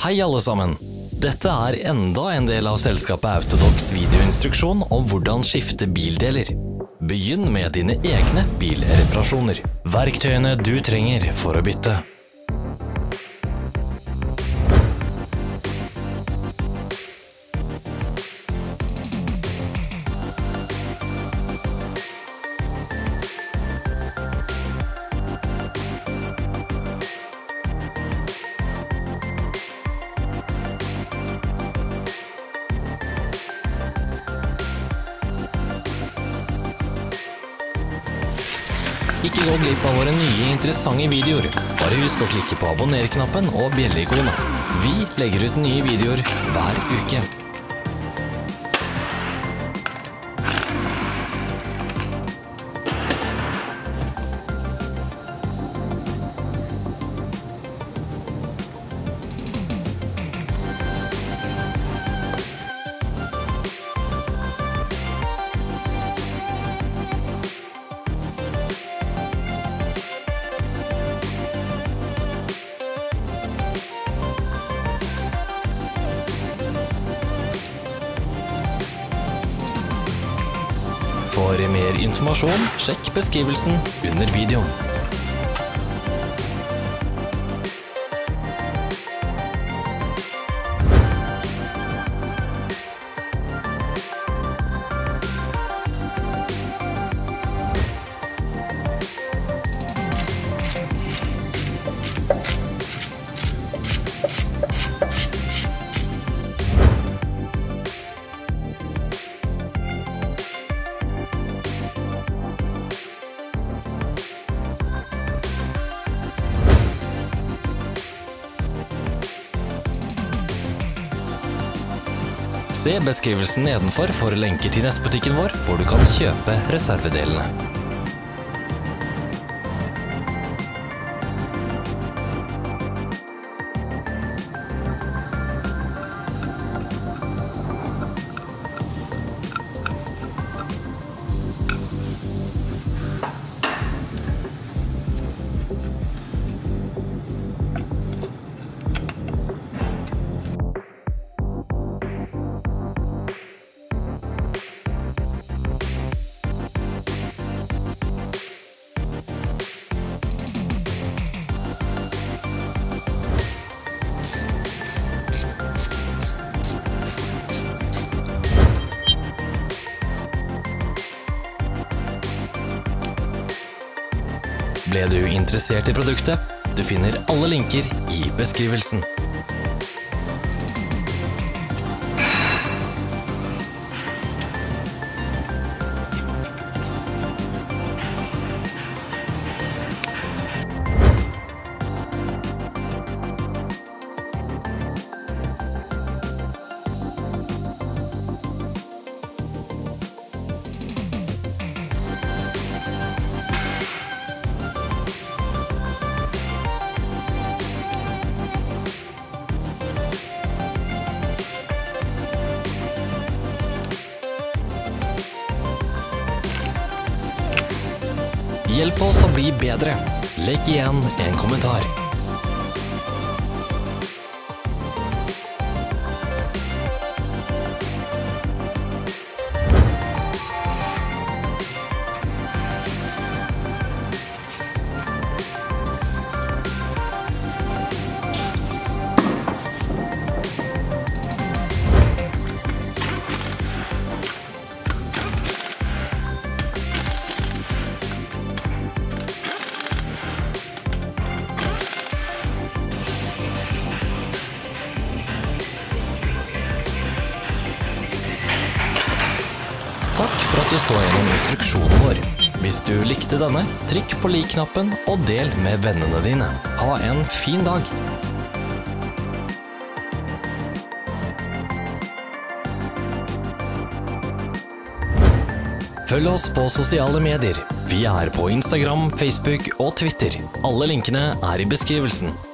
Hei alle sammen! Dette er enda en del av selskapet Autodocs videoinstruksjon om hvordan skifte bildeler. Begynn med dine egne bilreparasjoner. Verktøyene du trenger for å bytte. Ikke gå glipp av våre nye interessante videoer. Bare husk å klikke på abonner-knappen og bjelle-ikonet. Vi legger ut nye videoer hver uke. For mer informasjon, sjekk beskrivelsen under videoen. Se beskrivelsen nedenfor for lenker til nettbutikken vår, hvor du kan kjøpe reservedelene. Ble du interessert i produktet? Du finner alle linker i beskrivelsen. Hjelp oss å bli bedre. Legg igjen en kommentar. Takk for at du så gjennom instruksjonen vår. Hvis du likte denne, trykk på lik-knappen og del med vennene dine. Ha en fin dag! Følg oss på sosiale medier. Vi er på Instagram, Facebook og Twitter. Alle linkene er i beskrivelsen.